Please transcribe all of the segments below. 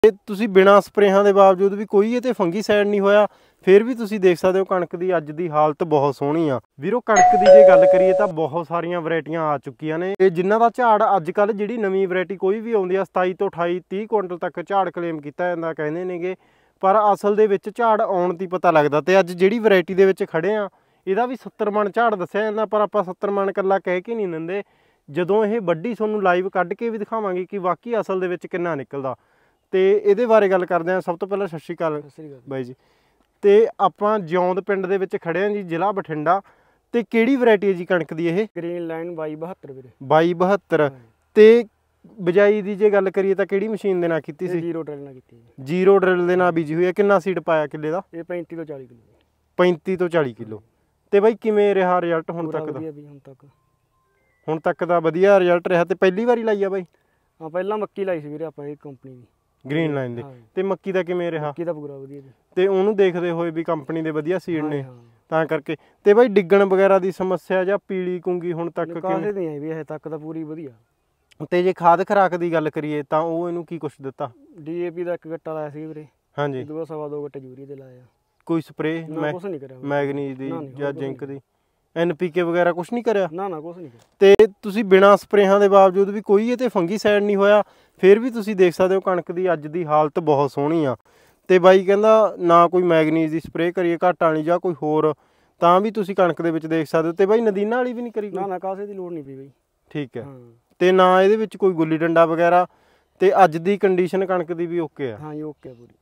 ਤੇ ਤੁਸੀਂ ਬਿਨਾਂ ਸਪਰੇਹਾਂ ਦੇ ਬਾਵਜੂਦ ਵੀ ਕੋਈ ਇਹ ਤੇ ਫੰਗੀਸਾਈਡ ਨਹੀਂ ਹੋਇਆ, ਫਿਰ ਵੀ ਤੁਸੀਂ ਦੇਖ ਸਕਦੇ ਹੋ ਕਣਕ ਦੀ ਅੱਜ ਦੀ ਹਾਲਤ ਬਹੁਤ ਸੋਹਣੀ ਆ ਵੀਰੋ। ਕਣਕ ਦੀ ਜੇ ਗੱਲ ਕਰੀਏ ਤਾਂ ਬਹੁਤ ਸਾਰੀਆਂ ਵੈਰਾਈਟੀਆਂ ਆ ਚੁੱਕੀਆਂ ਨੇ ਤੇ ਜਿਨ੍ਹਾਂ ਦਾ ਝਾੜ ਅੱਜ ਕੱਲ੍ਹ ਜਿਹੜੀ ਨਵੀਂ ਵੈਰਾਈਟੀ ਕੋਈ ਵੀ ਆਉਂਦੀ ਆ 27 ਤੋਂ 28 30 ਕੁਇੰਟਲ ਤੱਕ ਝਾੜ ਕਲੇਮ ਕੀਤਾ ਜਾਂਦਾ ਕਹਿੰਦੇ ਨੇਗੇ, ਪਰ ਅਸਲ ਦੇ ਵਿੱਚ ਝਾੜ ਆਉਣ ਦੀ ਪਤਾ ਲੱਗਦਾ। ਤੇ ਅੱਜ ਜਿਹੜੀ ਵੈਰਾਈਟੀ ਦੇ ਵਿੱਚ ਖੜੇ ਆ ਇਹਦਾ ਵੀ 70 ਮਣ ਝਾੜ ਦੱਸਿਆ ਜਾਂਦਾ, ਪਰ ਆਪਾਂ 70 ਮਣ ਇਕੱਲਾ ਕਹਿ ਕੇ ਨਹੀਂ ਦਿੰਦੇ। ਜਦੋਂ ਇਹ ਵੱਡੀ ਤੁਹਾਨੂੰ ਲਾਈਵ ਕੱਢ ਕੇ ਵੀ ਦਿਖਾਵਾਂਗੇ ਕਿ ਵਾਕਈ ਅਸਲ ਦੇ ਵਿੱਚ ਕਿੰਨਾ ਨਿਕਲਦਾ। ਤੇ ਇਹਦੇ ਬਾਰੇ ਗੱਲ ਕਰਦੇ ਹਾਂ। ਸਭ ਤੋਂ ਪਹਿਲਾਂ ਸਤਿ ਸ਼੍ਰੀ ਅਕਾਲ ਬਾਈ ਜੀ। ਤੇ ਆਪਾਂ ਜਿਉਂਦ ਪਿੰਡ ਦੇ ਵਿੱਚ ਖੜੇ ਹਾਂ ਜੀ, ਜ਼ਿਲ੍ਹਾ ਬਠਿੰਡਾ। ਤੇ ਕਿਹੜੀ ਵੈਰਾਈਟੀ ਹੈ ਜੀ ਕਣਕ ਦੀ? ਇਹ ਗ੍ਰੀਨ ਲਾਈਨ 2272 ਵੀਰੇ। 2272। ਤੇ ਬਿਜਾਈ ਦੀ ਜੇ ਗੱਲ ਕਰੀਏ ਤਾਂ ਕਿਹੜੀ ਮਸ਼ੀਨ ਦੇ ਨਾਲ ਕੀਤੀ ਸੀ? ਜ਼ੀਰੋ ਡਰਿਲ ਨਾਲ ਕੀਤੀ। ਜ਼ੀਰੋ ਡਰਿਲ ਦੇ ਨਾਲ ਬੀਜੀ ਹੋਈ ਹੈ। ਕਿੰਨਾ ਸੀਡ ਪਾਇਆ ਕਿੱਲੇ ਦਾ? ਇਹ 35 ਤੋਂ 40 ਕਿਲੋ। 35 ਤੋਂ 40 ਕਿਲੋ। ਤੇ ਬਾਈ ਕਿਵੇਂ ਰਿਹਾ ਰਿਜ਼ਲਟ ਹੁਣ ਤੱਕ ਦਾ? ਹੁਣ ਤੱਕ ਦਾ ਵਧੀਆ ਰਿਜ਼ਲਟ ਰਿਹਾ। ਤੇ ਪਹਿਲੀ ਵਾਰੀ ਲਾਈ ਆ ਬਾਈ? ਹਾਂ, ਪਹਿਲਾਂ ਮੱਕੀ ਲਾਈ ਸੀ ਵੀਰੇ ਆਪਾਂ ਇਹ ਕੰਪਨੀ ਦੀ ਗ੍ਰੀਨ ਲਾਈਨ ਦੀ। ਤੇ ਮੱਕੀ ਦਾ ਕਿਵੇਂ ਰਿਹਾ? ਮੱਕੀ ਦਾ ਪੂਰਾ ਵਧੀਆ ਜੀ। ਤੇ ਉਹਨੂੰ ਦੇਖਦੇ ਹੋਏ ਵੀ ਕੰਪਨੀ ਦੇ ਵਧੀਆ ਸੀਡ ਨੇ ਤਾਂ ਕਰਕੇ। ਤੇ ਬਾਈ ਡਿੱਗਣ ਵਗੈਰਾ ਦੀ ਸਮੱਸਿਆ ਜਾਂ ਪੀਲੀ ਕੁੰਗੀ ਹੁਣ ਤੱਕ ਕਾਹਦੇ ਨਹੀਂ ਆਈ ਵੀ ਹਜੇ ਤੱਕ ਤਾਂ ਪੂਰੀ ਵਧੀਆ। ਤੇ ਜੇ ਖਾਦ ਖੁਰਾਕ ਦੀ ਗੱਲ ਕਰੀਏ ਤਾਂ ਉਹ ਇਹਨੂੰ ਕੀ ਕੁਛ ਦਿੱਤਾ? DAP ਦਾ 1 ਗੱਟਾ ਲਾਇਆ ਸੀ ਵੀਰੇ। ਹਾਂਜੀ। 2.5 ਗੱਟੇ ਯੂਰੀਆ ਦੇ ਲਾਇਆ। ਕੋਈ ਸਪਰੇ ਕੁਛ ਨਹੀਂ ਕਰਿਆ? ਮੈਗਨੀਜ਼ ਦੀ ਜਾਂ ਜ਼ਿੰਕ ਦੀ NPK ਵਗੈਰਾ ਕੁਛ ਨਹੀਂ ਕਰਿਆ? ਨਾ ਕੁਛ ਨਹੀਂ ਕਰਿਆ। ਤੇ ਤੁਸੀਂ ਬਿਨਾਂ ਸਪਰੇਹਾਂ ਦੇ ਬਾਵਜੂਦ ਵੀ ਕੋਈ ਇਹ ਤੇ ਫੰਗੀਸਾਈਡ ਨਹੀਂ ਹੋਇਆ, ਫਿਰ ਵੀ ਤੁਸੀਂ ਦੇਖ ਸਕਦੇ ਹੋ ਕਣਕ ਦੀ ਅੱਜ ਦੀ ਹਾਲਤ ਬਹੁਤ ਸੋਹਣੀ ਆ। ਤੇ ਬਾਈ ਕਹਿੰਦਾ ਨਾ ਕੋਈ ਮੈਗਨੀਜ਼ ਦੀ ਸਪਰੇਅ ਕਰੀਏ ਘਾਟਾਂ ਵਾਲੀ ਜਾਂ ਕੋਈ ਹੋਰ, ਤਾਂ ਵੀ ਤੁਸੀਂ ਕਣਕ ਦੇ ਵਿੱਚ ਦੇਖ ਸਕਦੇ ਹੋ। ਤੇ ਬਾਈ ਨਦੀਨਾਂ ਵਾਲੀ ਵੀ ਨਹੀਂ ਕਰੀ? ਨਾ ਕਾਸੇ ਦੀ ਲੋੜ ਨਹੀਂ ਪਈ ਬਾਈ। ਠੀਕ ਹੈ। ਤੇ ਨਾ ਇਹਦੇ ਵਿੱਚ ਕੋਈ ਗੁੱਲੀ ਡੰਡਾ ਵਗੈਰਾ? ਤੇ ਅੱਜ ਦੀ ਕੰਡੀਸ਼ਨ ਕਣਕ ਦੀ ਵੀ ਓਕੇ ਆ? ਹਾਂ ਜੀ, ਓਕੇ ਆ ਪੂਰੀ।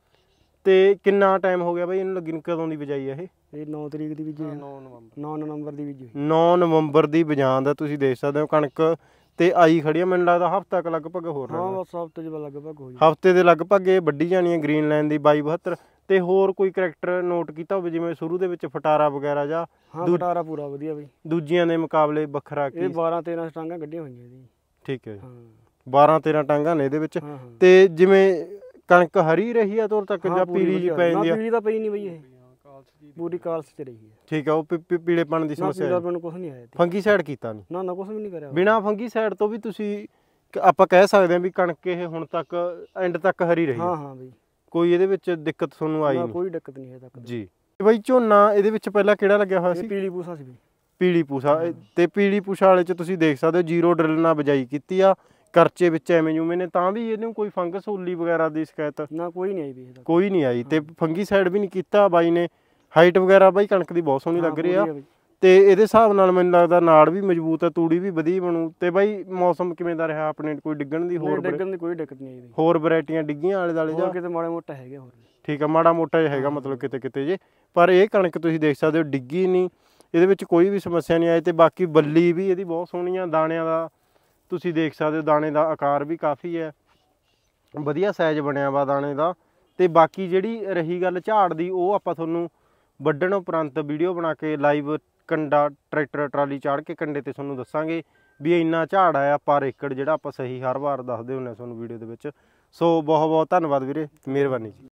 ਤੇ ਕਿੰਨਾ ਟਾਈਮ ਹੋ ਗਿਆ ਬਾਈ ਇਹਨੂੰ ਲੱਗੀ ਨੂੰ? ਕਦੋਂ ਦੀ ਬਿਜਾਈ ਆ ਇਹ? 9 ਤਰੀਕ ਦੀ ਬੀਜੀ। 9 ਨਵੰਬਰ ਦੀ ਬੀਜੀ। 9 ਨਵੰਬਰ ਦੀ ਬਿਜਾਨ ਦਾ ਤੁਸੀਂ ਦੇਖ ਸਕਦੇ ਹੋ ਕਣਕ। ਤੇ ਆਈ ਖੜੀ ਆ, ਮੈਨੂੰ ਲੱਗਦਾ ਹਫ਼ਤਾ ਕੁ ਲਗਭਗ ਹੋਰ। ਹਾਂ ਬਸ ਹਫ਼ਤੇ ਦੇ ਲਗਭਗ ਹੋ ਜਾਊ। ਹਫ਼ਤੇ ਦੇ ਲਗਭਗ ਇਹ ਵੱਢੀ ਜਾਣੀ ਹੈ ਗ੍ਰੀਨ ਲਾਈਨ ਦੀ 2272। ਤੇ ਹੋਰ ਕੋਈ ਕਰੈਕਟਰ ਨੋਟ ਕੀਤਾ ਹੋਵੇ ਜਿਵੇਂ ਸ਼ੁਰੂ ਦੇ ਵਿੱਚ ਫਟਾਰਾ ਵਗੈਰਾ ਜਾਂ? ਹਾਂ, ਫਟਾਰਾ ਪੂਰਾ ਵਧੀਆ ਬਈ, ਦੂਜੀਆਂ ਦੇ ਮੁਕਾਬਲੇ ਵੱਖਰਾ ਕੀ? ਇਹ 12-13 ਟਾਂਗਾਂ ਕੱਢੀਆਂ ਹੋਈਆਂ ਜੀ। ਠੀਕ ਹੈ। 12-13 ਟਾਂਗਾਂ ਨੇ ਇਹਦੇ ਵਿੱਚ। ਤੇ ਜਿਵੇਂ ਕਣਕ ਹਰੀ ਰਹੀ ਆ ਤੁਰ ਤੱਕ ਜਾਂ ਪੀਲੀ ਜੀ ਪੈ ਜਾਂਦੀ ਆ? ਪੀਲੀ ਤਾਂ ਪਈ ਨਹੀਂ ਬਈ, ਇਹ ਪੂਰੀ ਕਾਲਸ ਚ ਰਹੀ ਹੈ। ਠੀਕ ਆ। ਉਹ ਪੀਲੇਪਣ ਦੀ ਸਮੱਸਿਆ? ਪੀਲਾਪਣ ਕੁਛ ਨਹੀਂ ਆਇਆ। ਫੰਗੀਸਾਈਡ ਕੀਤਾ ਨਹੀਂ? ਨਾ ਕੁਛ ਵੀ ਨਹੀਂ ਕਰਿਆ। ਬਿਨਾਂ ਫੰਗੀਸਾਈਡ ਤੋਂ ਵੀ ਤੁਸੀਂ ਆਪਾਂ ਕਹਿ ਸਕਦੇ ਹਾਂ ਵੀ ਕਣਕ ਇਹ ਹੁਣ ਤੱਕ ਐਂਡ ਤੱਕ ਹਰੀ ਰਹੀ? ਹਾਂ ਬਈ, ਕੋਈ ਇਹਦੇ ਵਿੱਚ ਦਿੱਕਤ ਤੁਹਾਨੂੰ ਆਈ ਨਹੀਂ? ਕੋਈ ਦਿੱਕਤ ਨਹੀਂ ਹੈ ਤੱਕ ਜੀ। ਬਾਈ ਝੋਨਾ ਇਹਦੇ ਵਿੱਚ ਪਹਿਲਾਂ ਕਿਹੜਾ ਲੱਗਿਆ ਹੋਇਆ ਸੀ? ਪੀਲੀ ਪੂਸਾ ਸੀ ਬਈ। ਪੀਲੀ ਪੂਸਾ। ਤੇ ਪੀਲੀ ਪੂਸਾ ਵਾਲੇ ਚ ਤੁਸੀਂ ਦੇਖ ਸਕਦੇ ਹੋ ਜ਼ੀਰੋ ਡਰਿਲ ਨਾਲ ਬਿਜਾਈ ਕੀਤੀ ਆ, ਕਰਚੇ ਵਿੱਚ ਐਵੇਂ ਜੂਵੇਂ ਨੇ, ਤਾਂ ਵੀ ਇਹਨੂੰ ਕੋਈ ਫੰਗਸ ਉੱਲੀ ਵਗੈਰਾ ਦੀ ਸ਼ਿਕਾਇਤ? ਨਾ ਕੋਈ ਨਹੀਂ ਆਈ ਬਈ। ਕੋਈ ਨਹੀਂ ਆਈ। ਤੇ ਫੰਗੀਸਾਈਡ ਵੀ ਨਹੀਂ ਕੀਤਾ ਬਾਈ ਨੇ। ਹਾਈਟ ਵਗੈਰਾ ਬਾਈ ਕਣਕ ਦੀ ਬਹੁਤ ਸੋਹਣੀ ਲੱਗ ਰਹੀ ਆ। ਤੇ ਇਹਦੇ ਹਿਸਾਬ ਨਾਲ ਮੈਨੂੰ ਲੱਗਦਾ ਨਾੜ ਵੀ ਮਜ਼ਬੂਤ ਆ, ਤੂੜੀ ਵੀ ਵਧੀਆ ਬਣੂ। ਤੇ ਬਾਈ ਮੌਸਮ ਕਿਵੇਂ ਦਾ ਰਿਹਾ ਆਪਣੇ? ਕੋਈ ਡਿੱਗਣ ਦੀ ਹੋਰ? ਡਿੱਗਣ ਦੀ ਕੋਈ ਦਿੱਕਤ ਨਹੀਂ ਆਈ। ਹੋਰ ਵੈਰਾਈਟੀਆਂ ਡਿੱਗੀਆਂ ਆਲੇ ਦੁਆਲੇ ਜਾਂ? ਕਿਤੇ ਮਾੜਾ ਮੋਟਾ ਹੈਗਾ ਹੋਰ। ਠੀਕ ਆ, ਮਾੜਾ ਮੋਟਾ ਜਿਹਾ ਹੈਗਾ ਮਤਲਬ ਕਿਤੇ ਕਿਤੇ ਜੇ, ਪਰ ਇਹ ਕਣਕ ਤੁਸੀਂ ਦੇਖ ਸਕਦੇ ਹੋ ਡਿੱਗੀ ਨਹੀਂ, ਇਹਦੇ ਵਿੱਚ ਕੋਈ ਵੀ ਸਮੱਸਿਆ ਨਹੀਂ ਆਈ। ਤੇ ਬਾਕੀ ਬੱਲੀ ਵੀ ਇਹਦੀ ਬਹੁਤ ਸੋਹਣੀ ਆ। ਦਾਣਿਆਂ ਦਾ ਤੁਸੀਂ ਦੇਖ ਸਕਦੇ ਹੋ, ਦਾਣੇ ਦਾ ਆਕਾਰ ਵੀ ਕਾਫੀ ਹੈ, ਵਧੀਆ ਸਾਈਜ਼ ਬਣਿਆ ਵਾ ਦਾਣੇ ਦਾ। ਤੇ ਬਾਕੀ ਜਿਹੜੀ ਰਹੀ ਗੱਲ ਝਾੜ ਦੀ, ਉਹ ਆਪਾਂ ਤੁਹਾਨੂੰ ਵੱਢਣ ਉਪਰੰਤ ਵੀਡੀਓ ਬਣਾ ਕੇ ਲਾਈਵ ਕੰਡਾ ਟਰੈਕਟਰ ਟਰਾਲੀ ਚਾੜ ਕੇ ਕੰਡੇ ਤੇ ਤੁਹਾਨੂੰ ਦੱਸਾਂਗੇ ਵੀ ਇੰਨਾ ਝਾੜ ਆਇਆ ਪਰ ਏਕੜ, ਜਿਹੜਾ ਆਪਾਂ ਸਹੀ ਹਰ ਵਾਰ ਦੱਸਦੇ ਹੁੰਦੇ ਹਾਂ ਤੁਹਾਨੂੰ ਵੀਡੀਓ ਦੇ ਵਿੱਚ। ਸੋ ਬਹੁਤ ਬਹੁਤ ਧੰਨਵਾਦ ਵੀਰੇ, ਮਿਹਰਬਾਨੀ ਜੀ।